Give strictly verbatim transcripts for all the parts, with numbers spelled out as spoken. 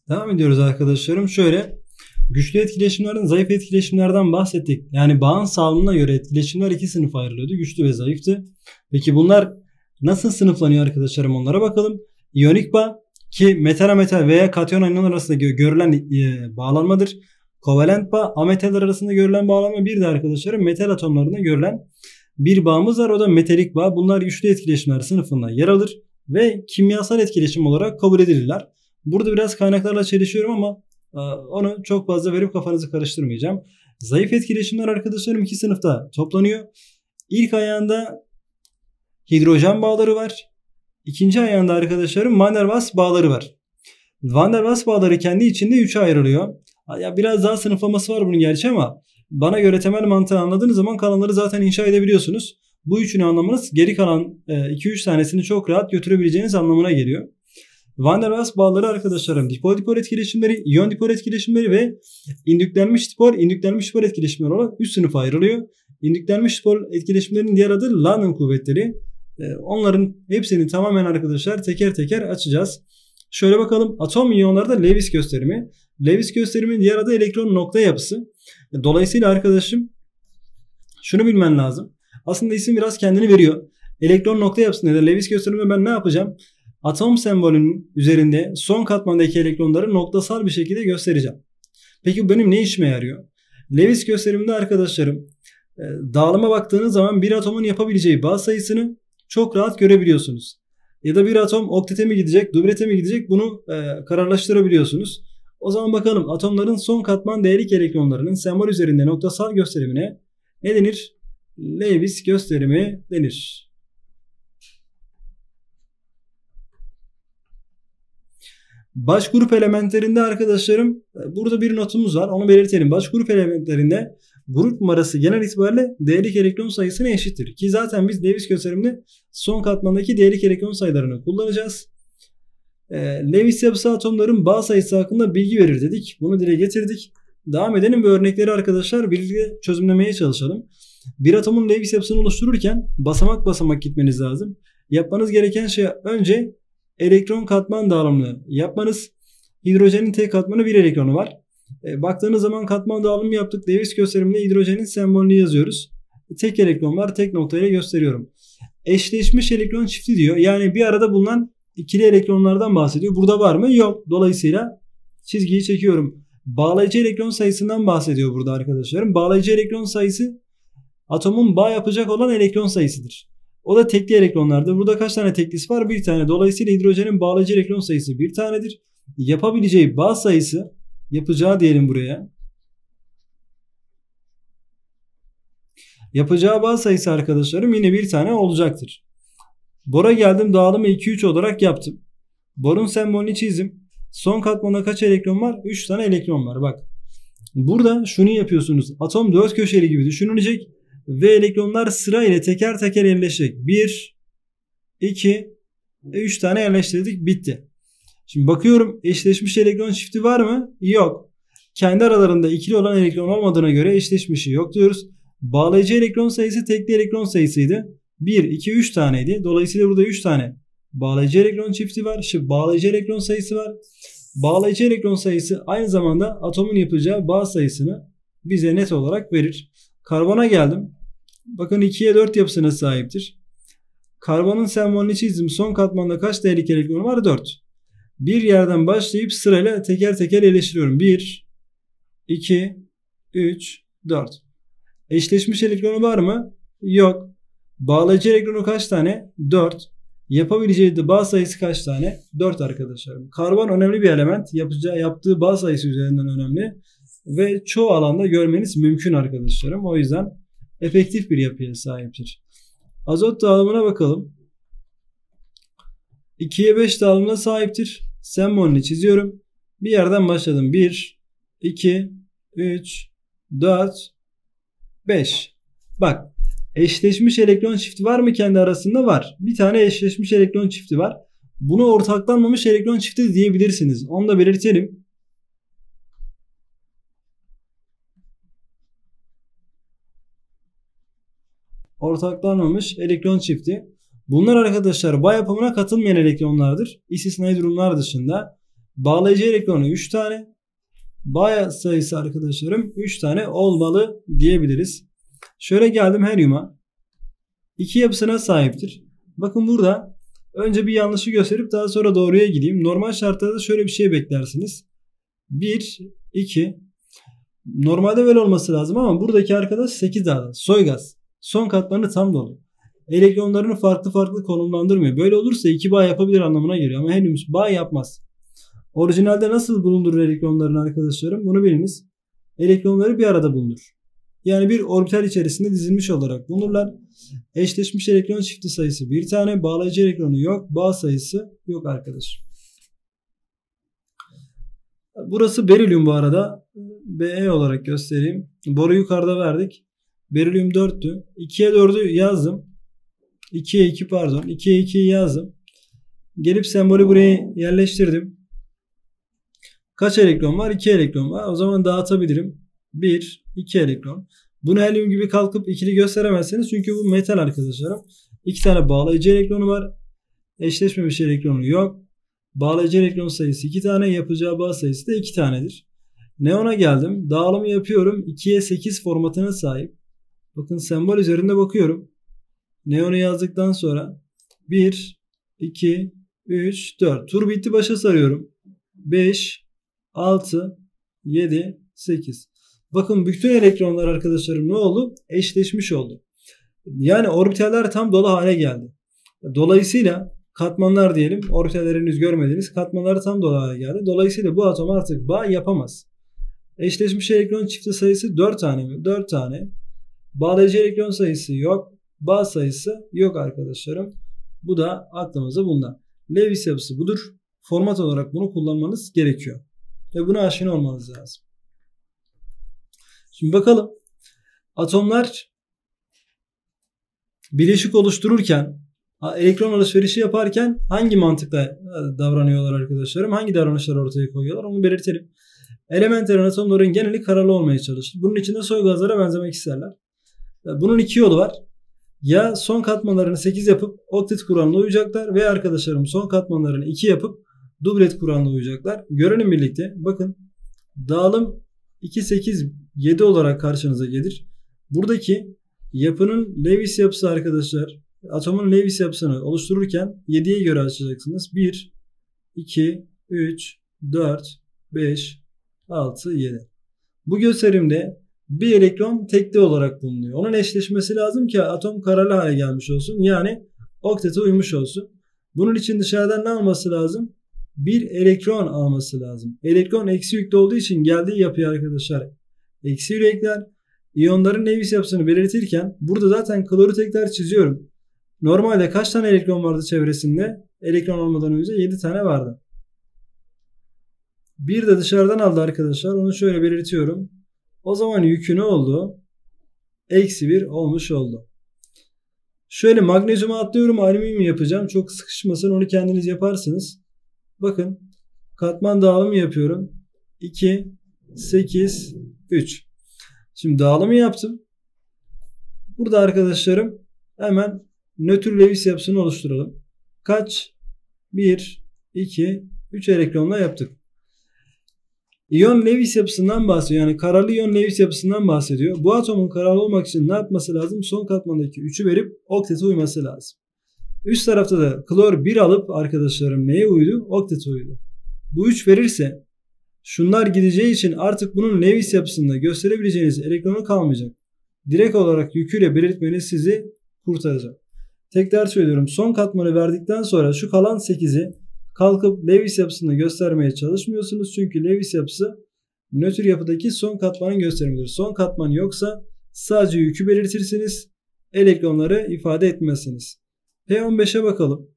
Devam ediyoruz arkadaşlarım. Şöyle güçlü etkileşimlerden, zayıf etkileşimlerden bahsettik. Yani bağın sağlığına göre etkileşimler iki sınıfa ayrılıyordu. Güçlü ve zayıftı. Peki bunlar nasıl sınıflanıyor arkadaşlarım, onlara bakalım. İyonik bağ ki metal metal veya katyon anion arasında görülen e, bağlanmadır. Kovalent bağ ametaller arasında görülen bağlanma. Bir de arkadaşlarım metal atomlarında görülen bir bağımız var. O da metalik bağ. Bunlar güçlü etkileşimler sınıfında yer alır ve kimyasal etkileşim olarak kabul edilirler. Burada biraz kaynaklarla çelişiyorum ama onu çok fazla verip kafanızı karıştırmayacağım. Zayıf etkileşimler arkadaşlarım iki sınıfta toplanıyor. İlk ayağında hidrojen bağları var. İkinci ayağında arkadaşlarım Van der Waals bağları var. Van der Waals bağları kendi içinde üçe ayrılıyor. Ya biraz daha sınıflaması var bunun gerçi ama bana göre temel mantığı anladığınız zaman kalanları zaten inşa edebiliyorsunuz. Bu üçünü anlamanız geri kalan iki üç tanesini çok rahat götürebileceğiniz anlamına geliyor. Van der Waals bağları arkadaşlarım dipol dipol etkileşimleri, iyon dipol etkileşimleri ve indüklenmiş dipol, indüklenmiş dipol etkileşimleri olarak üç sınıfa ayrılıyor. İndüklenmiş dipol etkileşimlerin diğer adı London kuvvetleri. Onların hepsini tamamen arkadaşlar teker teker açacağız. Şöyle bakalım, atom iyonlarda Lewis gösterimi. Lewis gösteriminin diğer adı elektron nokta yapısı. Dolayısıyla arkadaşım şunu bilmen lazım. Aslında isim biraz kendini veriyor. Elektron nokta yapısında ya da Lewis gösteriminde ben ne yapacağım? Atom sembolünün üzerinde son katmandaki elektronları noktasal bir şekilde göstereceğim. Peki bu benim ne işime yarıyor? Lewis gösteriminde arkadaşlarım dağılıma baktığınız zaman bir atomun yapabileceği bağ sayısını çok rahat görebiliyorsunuz. Ya da bir atom oktete mi gidecek, dublete mi gidecek, bunu e, kararlaştırabiliyorsunuz. O zaman bakalım atomların son katman değerlik elektronlarının sembol üzerinde noktasal gösterimine ne denir? Lewis gösterimi denir. Baş grup elementlerinde arkadaşlarım burada bir notumuz var. Onu belirtelim. Baş grup elementlerinde grup numarası genel itibariyle değerlik elektron sayısına eşittir. Ki zaten biz Lewis gösteriminde son katmandaki değerlik elektron sayılarını kullanacağız. E, Lewis yapısı atomların bağ sayısı hakkında bilgi verir dedik. Bunu dile getirdik. Devam edelim ve örnekleri arkadaşlar birlikte çözümlemeye çalışalım. Bir atomun Lewis yapısını oluştururken basamak basamak gitmeniz lazım. Yapmanız gereken şey önce elektron katman dağılımını yapmanız. Hidrojenin tek katmanı bir elektronu var. E, baktığınız zaman katman dağılımı yaptık. Lewis gösteriminde hidrojenin sembolünü yazıyoruz. Tek elektron var. Tek noktayla gösteriyorum. Eşleşmiş elektron çifti diyor. Yani bir arada bulunan ikili elektronlardan bahsediyor. Burada var mı? Yok. Dolayısıyla çizgiyi çekiyorum. Bağlayıcı elektron sayısından bahsediyor burada arkadaşlarım. Bağlayıcı elektron sayısı atomun bağ yapacak olan elektron sayısıdır. O da tekli elektronlardır. Burada kaç tane teklisi var? Bir tane. Dolayısıyla hidrojenin bağlayıcı elektron sayısı bir tanedir. Yapabileceği bağ sayısı, yapacağı diyelim buraya. Yapacağı bağ sayısı arkadaşlarım yine bir tane olacaktır. Bora geldim, dağılımı iki üç olarak yaptım. Borun sembolünü çizdim. Son katmanda kaç elektron var? üç tane elektron var. Bak. Burada şunu yapıyorsunuz. Atom dört köşeli gibi düşünülecek. Ve elektronlar sırayla teker teker yerleşecek. bir, iki, üç tane yerleştirdik. Bitti. Şimdi bakıyorum, eşleşmiş elektron çifti var mı? Yok. Kendi aralarında ikili olan elektron olmadığına göre eşleşmişi yok diyoruz. Bağlayıcı elektron sayısı tekli elektron sayısıydı. bir, iki, üç taneydi. Dolayısıyla burada üç tane bağlayıcı elektron çifti var. Şimdi bağlayıcı elektron sayısı var. Bağlayıcı elektron sayısı aynı zamanda atomun yapacağı bağ sayısını bize net olarak verir. Karbona geldim. Bakın ikiye dört yapısına sahiptir. Karbonun sembolünü çizdim. Son katmanda kaç değerlik elektronu var? dört. Bir yerden başlayıp sırayla teker teker eleştiriyorum. bir, iki, üç, dört. Eşleşmiş elektronu var mı? Yok. Bağlayıcı elektronu kaç tane? dört. Yapabileceği de bağ sayısı kaç tane? dört arkadaşlarım. Karbon önemli bir element. Yapacağı, yaptığı bağ sayısı üzerinden önemli. Ve çoğu alanda görmeniz mümkün arkadaşlarım. O yüzden efektif bir yapıya sahiptir. Azot dağılımına bakalım. ikiye beş dağılımına sahiptir. Sembolünü çiziyorum. Bir yerden başladım. bir, iki, üç, dört, beş. Bak, eşleşmiş elektron çifti var mı kendi arasında? Var. Bir tane eşleşmiş elektron çifti var. Bunu ortaklanmamış elektron çifti diyebilirsiniz. Onu da belirtelim. Ortaklanmamış elektron çifti. Bunlar arkadaşlar bağ yapımına katılmayan elektronlardır. İstisnai durumlar dışında. Bağlayıcı elektronu üç tane. Bağ sayısı arkadaşlarım üç tane olmalı diyebiliriz. Şöyle geldim helyuma. iki yapısına sahiptir. Bakın burada önce bir yanlışı gösterip daha sonra doğruya gideyim. Normal şartlarda şöyle bir şey beklersiniz. bir, iki. Normalde böyle olması lazım ama buradaki arkadaş sekiz daha. Soy gaz. Son katmanı tam dolu. Elektronlarını farklı farklı konumlandırmıyor. Böyle olursa iki bağ yapabilir anlamına geliyor ama henüz bağ yapmaz. Orijinalde nasıl bulundurur elektronlarını arkadaşlarım? Bunu biliniz. Elektronları bir arada bulunur. Yani bir orbital içerisinde dizilmiş olarak bulunurlar. Eşleşmiş elektron çifti sayısı bir tane. Bağlayıcı elektronu yok. Bağ sayısı yok arkadaşım. Burası berilyum bu arada. Be olarak göstereyim. Boru yukarıda verdik. Berilyum dörttü. ikiye dördü yazdım. ikiye iki pardon. ikiye ikiyi yazdım. Gelip sembolü buraya yerleştirdim. Kaç elektron var? iki elektron var. O zaman dağıtabilirim. bir, iki elektron. Bunu helyum gibi kalkıp ikili gösteremezsiniz. Çünkü bu metal arkadaşlarım. iki tane bağlayıcı elektronu var. Eşleşmemiş elektronu yok. Bağlayıcı elektron sayısı iki tane. Yapacağı bağ sayısı da iki tanedir. Neon'a geldim. Dağılımı yapıyorum. ikiye sekiz formatına sahip. Bakın sembol üzerinde bakıyorum. Neon'u yazdıktan sonra bir, iki, üç, dört. Tur bitti, başa sarıyorum. beş, altı, yedi, sekiz. Bakın bütün elektronlar arkadaşlarım ne oldu? Eşleşmiş oldu. Yani orbitaller tam dolu hale geldi. Dolayısıyla katmanlar diyelim, orbitaller henüz görmediğiniz katmanlar tam dolu hale geldi. Dolayısıyla bu atom artık bağ yapamaz. Eşleşmiş elektron çifti sayısı dört tane mi? dört tane. Bağlayıcı elektron sayısı yok. Bağ sayısı yok arkadaşlarım. Bu da aklımıza bunda. Lewis yapısı budur. Format olarak bunu kullanmanız gerekiyor. Ve buna aşina olmanız lazım. Şimdi bakalım. Atomlar bileşik oluştururken, elektron alışverişi yaparken hangi mantıkla davranıyorlar arkadaşlarım? Hangi davranışlar ortaya koyuyorlar? Onu belirtelim. Elementer atomların geneli karalı olmaya çalışır. Bunun için de soy gazlara benzemek isterler. Bunun iki yolu var. Ya son katmanlarını sekiz yapıp oktet kuralına uyacaklar veya arkadaşlarım son katmanlarını iki yapıp dublet kuralına uyacaklar. Görelim birlikte. Bakın dağılım iki, sekiz, yedi olarak karşınıza gelir. Buradaki yapının Lewis yapısı arkadaşlar, atomun Lewis yapısını oluştururken yediye göre açacaksınız. bir, iki, üç, dört, beş, altı, yedi. Bu gösterimde bir elektron tekli olarak bulunuyor. Onun eşleşmesi lazım ki atom karalı hale gelmiş olsun. Yani oktete uymuş olsun. Bunun için dışarıdan ne alması lazım? Bir elektron alması lazım. Elektron eksi yüklü olduğu için geldiği yapıya arkadaşlar eksi yürekler. İyonların Lewis yapısını belirtirken burada zaten kloru tekrar çiziyorum. Normalde kaç tane elektron vardı çevresinde? Elektron olmadan önce yedi tane vardı. Bir de dışarıdan aldı arkadaşlar. Onu şöyle belirtiyorum. O zaman yükü ne oldu? Eksi bir olmuş oldu. Şöyle magnezyuma atlıyorum. Alüminyum yapacağım. Çok sıkışmasın. Onu kendiniz yaparsınız. Bakın. Katman dağılımı yapıyorum. iki, sekiz, üç. Şimdi dağılımı yaptım. Burada arkadaşlarım hemen nötr Lewis yapısını oluşturalım. Kaç? bir, iki, üç elektronla yaptık. İyon Lewis yapısından bahsediyor. Yani karalı iyon Lewis yapısından bahsediyor. Bu atomun karalı olmak için ne yapması lazım? Son katmandaki üçü verip oktete uyması lazım. Üst tarafta da klor bir alıp arkadaşlarım neye uydu? Oktete uydu. Bu üç verirse şunlar gideceği için artık bunun Lewis yapısında gösterebileceğiniz elektronu kalmayacak. Direkt olarak yüküyle belirtmeniz sizi kurtaracak. Tekrar söylüyorum. Son katmanı verdikten sonra şu kalan sekizi kalkıp Lewis yapısını göstermeye çalışmıyorsunuz. Çünkü Lewis yapısı nötr yapıdaki son katmanın gösterimidir. Son katman yoksa sadece yükü belirtirsiniz. Elektronları ifade etmezsiniz. P on beşe bakalım.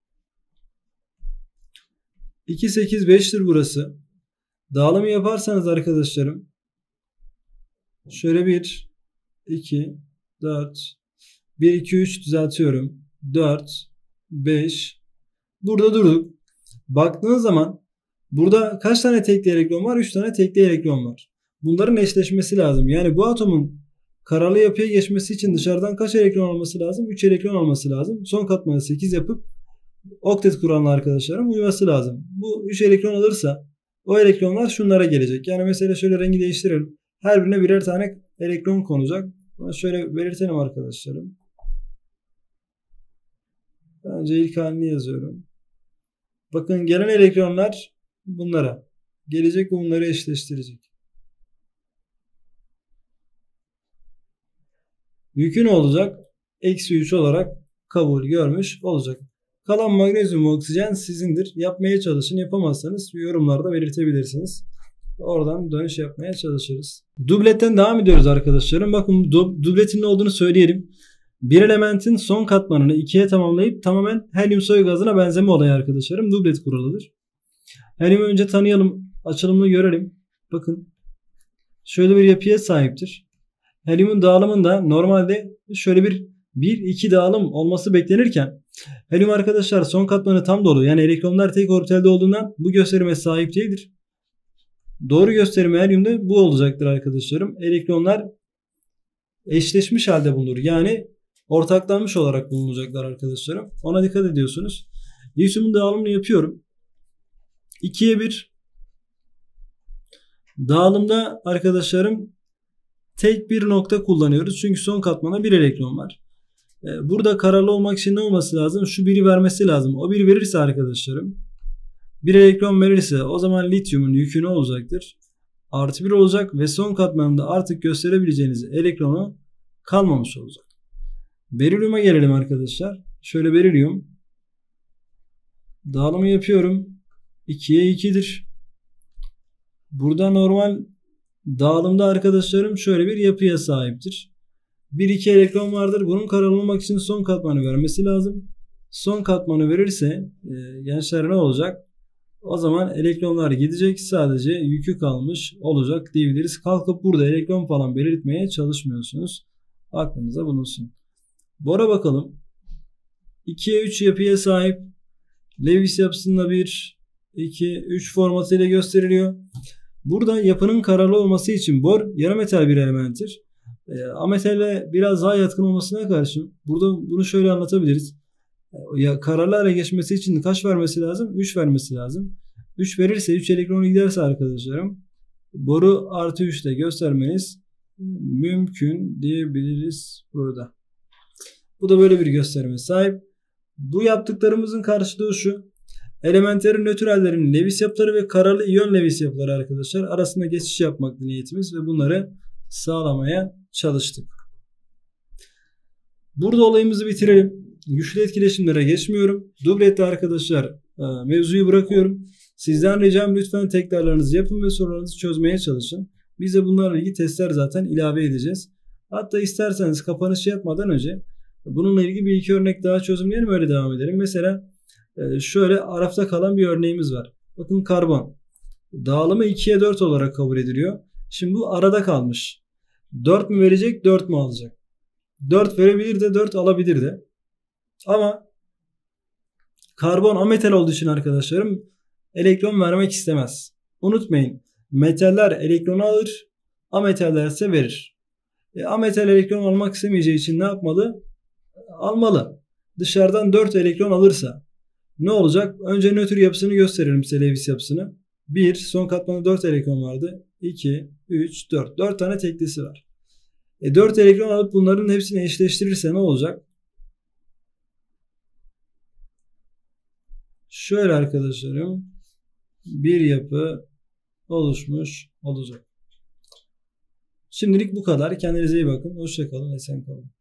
iki, sekiz, beş'tir burası. Dağılımı yaparsanız arkadaşlarım şöyle bir, iki, dört, bir, iki, üç düzeltiyorum. dört, beş. Burada durduk. Baktığınız zaman burada kaç tane tekli elektron var? üç tane tekli elektron var. Bunların eşleşmesi lazım. Yani bu atomun karalı yapıya geçmesi için dışarıdan kaç elektron olması lazım? üç elektron olması lazım. Son katmanı sekiz yapıp oktet kuralına arkadaşlarım uyması lazım. Bu üç elektron alırsa o elektronlar şunlara gelecek. Yani mesela şöyle rengi değiştirelim. Her birine birer tane elektron konacak. Bunu şöyle belirtelim arkadaşlarım. Bence ilk halini yazıyorum. Bakın gelen elektronlar bunlara gelecek ve bunları eşleştirecek. Yükü ne olacak? Eksi üç olarak kabul görmüş olacak. Kalan magnezyum ve oksijen sizindir. Yapmaya çalışın. Yapamazsanız yorumlarda belirtebilirsiniz. Oradan dönüş yapmaya çalışırız. Dubletten devam ediyoruz arkadaşlarım. Bakın dubletin ne olduğunu söyleyelim. Bir elementin son katmanını ikiye tamamlayıp tamamen helyum soy gazına benzeme olayı arkadaşlarım. Dublet kuralıdır. Helyumu önce tanıyalım. Açılımını görelim. Bakın. Şöyle bir yapıya sahiptir. Helyumun dağılımında normalde şöyle bir bir iki dağılım olması beklenirken helyum arkadaşlar son katmanı tam dolu. Yani elektronlar tek orbitalde olduğundan bu gösterime sahip değildir. Doğru gösterimi helyumda bu olacaktır arkadaşlarım. Elektronlar eşleşmiş halde bulunur. Yani ortaklanmış olarak bulunacaklar arkadaşlarım. Ona dikkat ediyorsunuz. Lityumun dağılımını yapıyorum. ikiye bir dağılımda arkadaşlarım tek bir nokta kullanıyoruz. Çünkü son katmana bir elektron var. Burada kararlı olmak için ne olması lazım? Şu biri vermesi lazım. O biri verirse arkadaşlarım, bir elektron verirse o zaman lityumun yükü ne olacaktır? Artı bir olacak ve son katmanında artık gösterebileceğiniz elektronu kalmamış olacak. Berilyuma gelelim arkadaşlar. Şöyle berilyum. Dağılımı yapıyorum. ikiye ikidir. Burada normal dağılımda arkadaşlarım şöyle bir yapıya sahiptir. bir iki elektron vardır. Bunun kararlı olmak için son katmanı vermesi lazım. Son katmanı verirse e, gençler ne olacak? O zaman elektronlar gidecek. Sadece yükü kalmış olacak diyebiliriz. Kalkıp burada elektron falan belirtmeye çalışmıyorsunuz. Aklınıza bulunsun. Bora bakalım. ikiye üç yapıya sahip. Lewis yapısında bir, iki, üç formatıyla gösteriliyor. Burada yapının kararlı olması için bor yarı metal bir elementtir. E, ametale biraz daha yatkın olmasına karşın burada bunu şöyle anlatabiliriz. E, ya kararlı hale geçmesi için kaç vermesi lazım? üç vermesi lazım. üç verirse üç elektronu giderse arkadaşlarım boru artı üç ile göstermeniz mümkün diyebiliriz burada. Bu da böyle bir gösterime sahip. Bu yaptıklarımızın karşılığı şu. Elementlerin nötr hallerinin Lewis yapıları ve kararlı iyon Lewis yapıları arkadaşlar arasında geçiş yapmak niyetimiz ve bunları sağlamaya çalıştık. Burada olayımızı bitirelim. Güçlü etkileşimlere geçmiyorum. Dublette arkadaşlar mevzuyu bırakıyorum. Sizden ricam lütfen tekrarlarınızı yapın ve sorularınızı çözmeye çalışın. Biz de bunlarla ilgili testler zaten ilave edeceğiz. Hatta isterseniz kapanış yapmadan önce bununla ilgili bir iki örnek daha çözümleyelim, öyle devam edelim. Mesela şöyle arafta kalan bir örneğimiz var. Bakın karbon. Dağılımı ikiye dört olarak kabul ediliyor. Şimdi bu arada kalmış. dört mü verecek, dört mü alacak? dört verebilir de dört alabilir de. Ama karbon ametal olduğu için arkadaşlarım elektron vermek istemez. Unutmayın, metaller elektronu alır, ametaller ise verir. E, ametal elektron almak istemeyeceği için ne yapmalı? Almalı. Dışarıdan dört elektron alırsa ne olacak? Önce nötr yapısını gösterelim size, Lewis yapısını. bir, son katmanda dört elektron vardı. iki, üç, dört. dört tane teklisi var. E dört elektron alıp bunların hepsini eşleştirirse ne olacak? Şöyle arkadaşlarım, bir yapı oluşmuş olacak. Şimdilik bu kadar. Kendinize iyi bakın. Hoşça kalın. Esen kalın.